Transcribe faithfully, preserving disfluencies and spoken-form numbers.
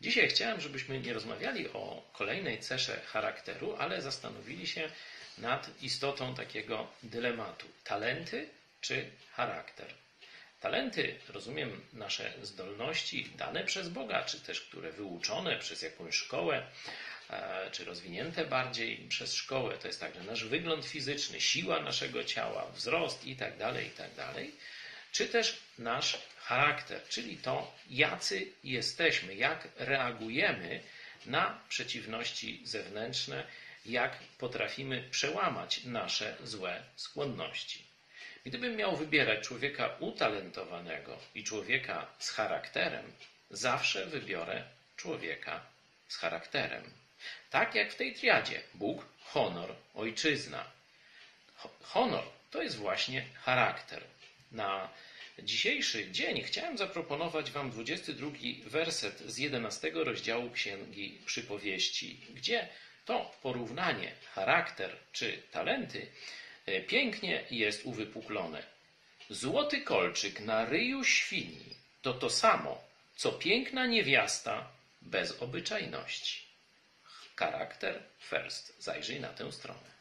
Dzisiaj chciałem, żebyśmy nie rozmawiali o kolejnej cesze charakteru, ale zastanowili się nad istotą takiego dylematu. Talenty czy charakter? Talenty, rozumiem, nasze zdolności dane przez Boga, czy też które wyuczone przez jakąś szkołę, czy rozwinięte bardziej przez szkołę. To jest także nasz wygląd fizyczny, siła naszego ciała, wzrost itd., itd. Czy też nasz charakter, czyli to, jacy jesteśmy, jak reagujemy na przeciwności zewnętrzne, jak potrafimy przełamać nasze złe skłonności. Gdybym miał wybierać człowieka utalentowanego i człowieka z charakterem, zawsze wybiorę człowieka z charakterem. Tak jak w tej triadzie: Bóg, honor, ojczyzna. Honor to jest właśnie charakter. Na dzisiejszy dzień chciałem zaproponować Wam dwudziesty drugi werset z jedenastego rozdziału Księgi Przypowieści, gdzie to porównanie charakter czy talenty pięknie jest uwypuklone. Złoty kolczyk na ryju świni to to samo, co piękna niewiasta bez obyczajności. Charakter first. Zajrzyj na tę stronę.